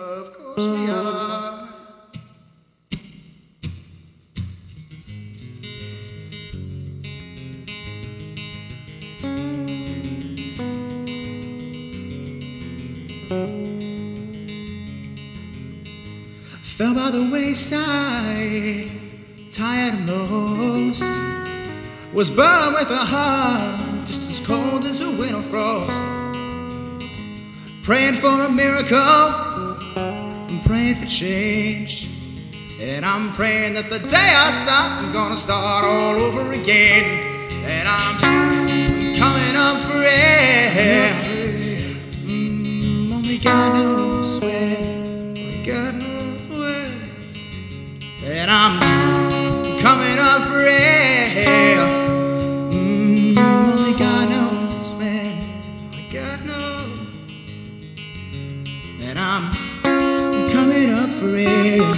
Of course we are. Fell by the wayside, tired and lost, was burned with a heart just as cold as a winter frost. Praying for a miracle, I'm praying for change, and I'm praying that the day I stop, I'm gonna start all over again. And I'm coming up for air. Only God knows when, only God knows when. And I'm coming up for air. Only God knows when, only God knows. And I'm coming up for air.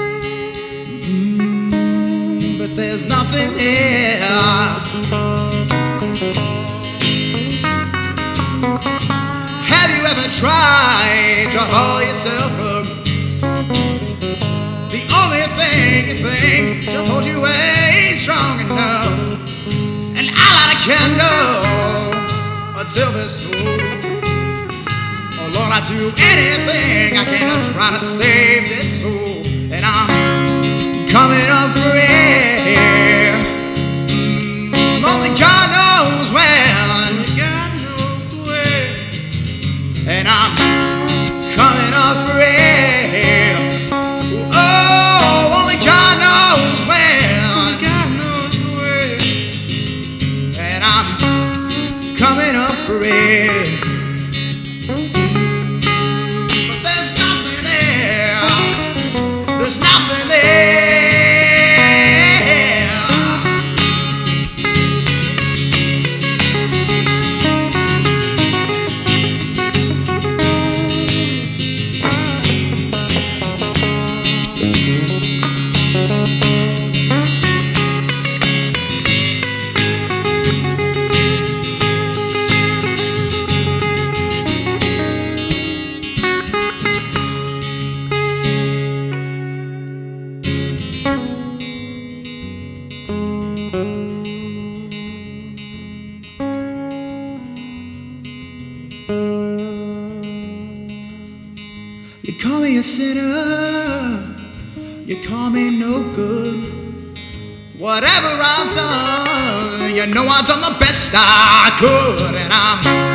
But there's nothing there. Have you ever tried to haul yourself up? The only thing you think just hold you ain't strong enough. And I light a candle until there's no. Oh Lord, I do anything I can to try to save this soul. And I'm coming up for air. Only God knows when, God knows when. And I'm coming up for air. Oh, only God knows when, God knows when. And I'm coming up for air. But there's nothing there. There's nothing there. You call me a sinner, you call me no good. Whatever I've done, you know I've done the best I could. And I'm